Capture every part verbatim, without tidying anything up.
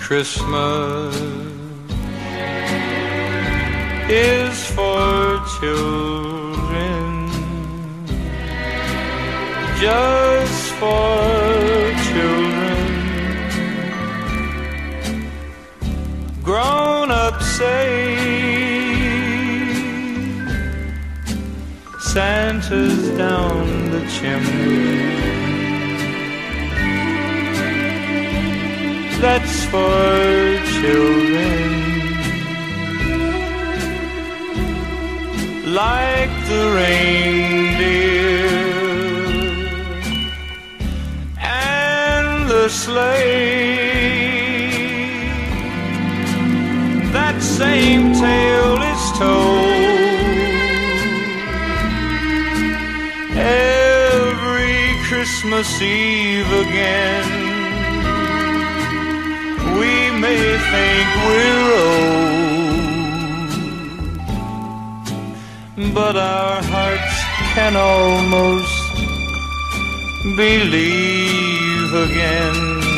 Christmas is for children, just for children. Grown-ups say Santa's down the chimney. That's for children. Like the reindeer and the sleigh, that same tale is told every Christmas Eve again. We may think we're old, but our hearts can almost believe again.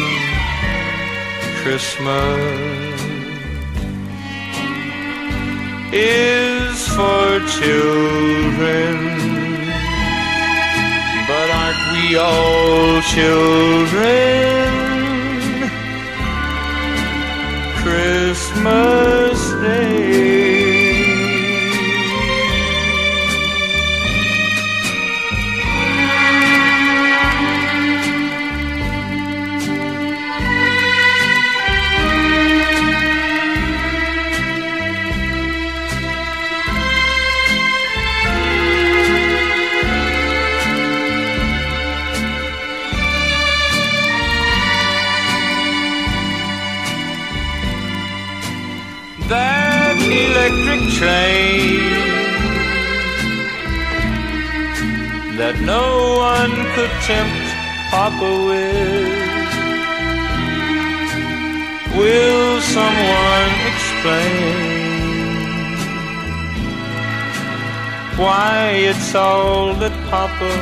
Christmas is for children, but aren't we all children? Christmas Day. That electric train that no one could tempt Papa with, will someone explain why it's all that Papa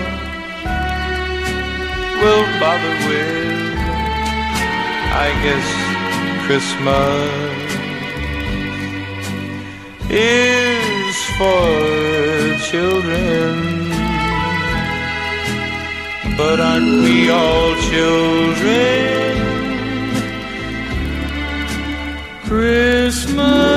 will bother with? I guess Christmas is for children, but aren't we all children? Christmas